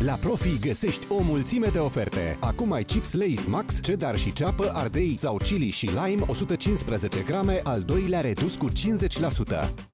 La Profi găsești o mulțime de oferte. Acum ai chips Lay's Max, cheddar și ceapă, ardei sau chili și lime, 115 grame, al doilea redus cu 50%.